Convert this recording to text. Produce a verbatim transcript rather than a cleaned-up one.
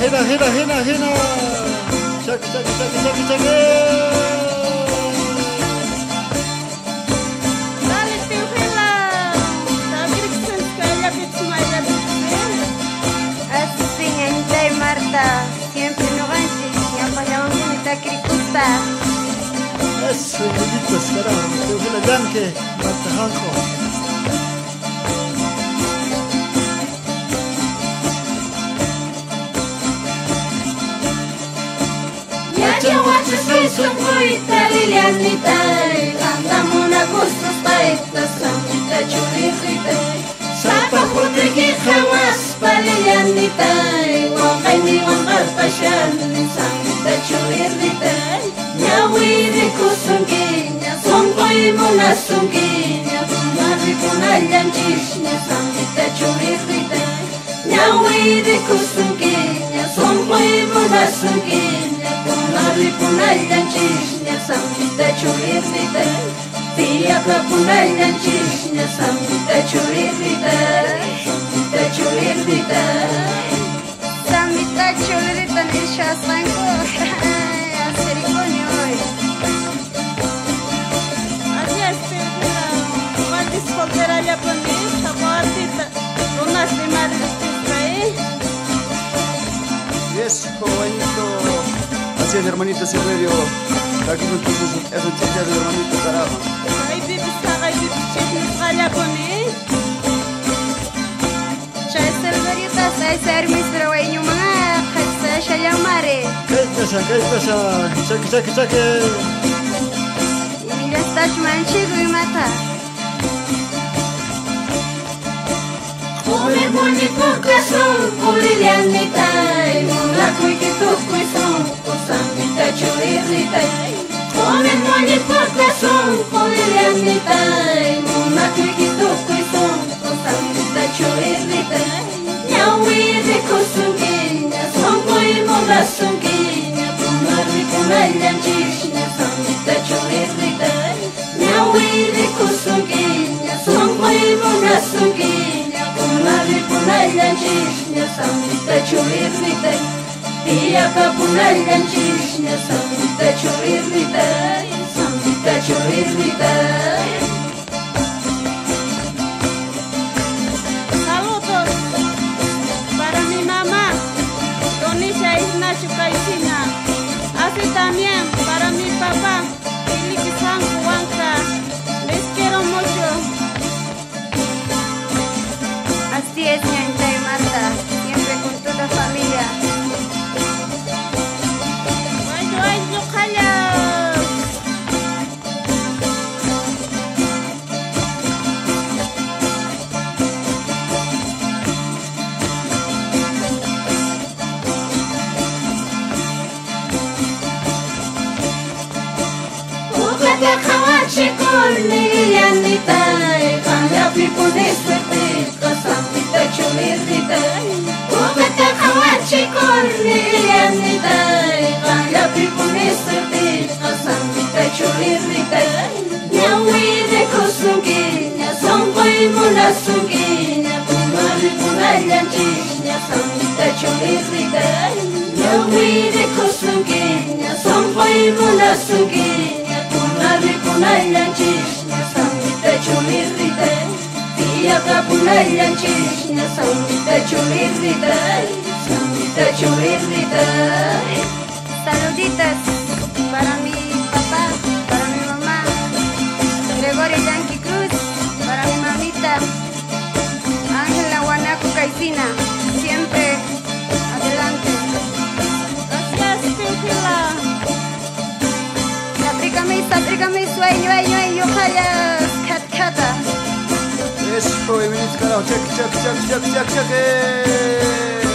Hina, hina, hina, hina. Chaki, chaki, chaki, chaki, chaki. Dale, Teofila. Sabir que se escala que tu maya Así, ñañita y Marta, siempre no ganches, ya payaban con esta cricusta. Eso, bonitos, carajo. Teofila Yanque, Marta Janjo. Ya wacha susun kuita lilianita, andamuna gustos paita, samita churrita. Sapa putriki jawas palilianita, wakaini wangarpashan, samita churrita. Nyawiri kusunginya, songkoi muna sunginya, kumari kunalyan chishnya, samita churrita. Nyawiri kusunginya, songkoi muna sunginya. Kumari punalyan chishnya samita churirrita. Tiyaka punalyan chishnya samita churirrita. Samita churirrita. Samita chulirita ni shasanko. Acericone hoy. Así es, Teofila. Cuántas solteras ya pones, aguardita. Unas de madre de Y eso, bonito. Así es, hermanito Silverio. Aquí con tus es un chicha de hermanito, carajo. Ay, bibis, ay, bibis, chismes, ya pones. Chay Silverita, say sermis, pero ay no mga kasa siya llamare. ¿Qué pasa? ¿Qué pasa? Chaki, chaki, chaki. Y ya estás manchigo y mata. Come boni kukasun, kulilianita. Mula kuiki tukuisun, kusamita churirrita. Come boni kukasun, kulilianita. Mula kuiki tukuisun, kusamita churirrita. Nyawiri kusunginya, songkoi mula sunginya. Kumari kunalyan chishnya, samita churirrita. Nyawiri kusunginya, songkoi mula sunginya. Kumari punalyan chishnya, samita churirrita. Tiyaka punalyan chishnya, samita churirrita. Samita churirrita. Saludos para mi mamá, Donisha Ignacio Caicina. Así también para mi papá, Iliki San Juanca. Les quiero mucho. Así es, ñañita y Marta, siempre con toda familia. Ay, ay, yo callas. Ukata kawachi con lilianita, kaya pipone suerte, kasamita chumirrita. Ukata kawachi con lilianita, kaya pipone suerte, kasamita chumirrita. Nyawiri kusunginya, songkoi muna sunginya, kumari punalyan chishnya, samita chumirrita. Nyawiri kusunginya, songkoi muna sunginya, kumari punalyan chishnya, samita chumirrita. Tiyaka punalyan chishnya, samita chumirrita. Samita chumirrita. Saluditas para mi papá, para mi mamá, Gregorio Yanqui Cruz, para mi mamita, Ángela Guanaco Caicina, siempre adelante. Gracias, Teofila. Saprícame, saprícame, sueño, sueño, sueño, jallas, cat, cata. Eso, bonito, carajo. Chaki, chaki, chaki, chaki, chaki, chaki.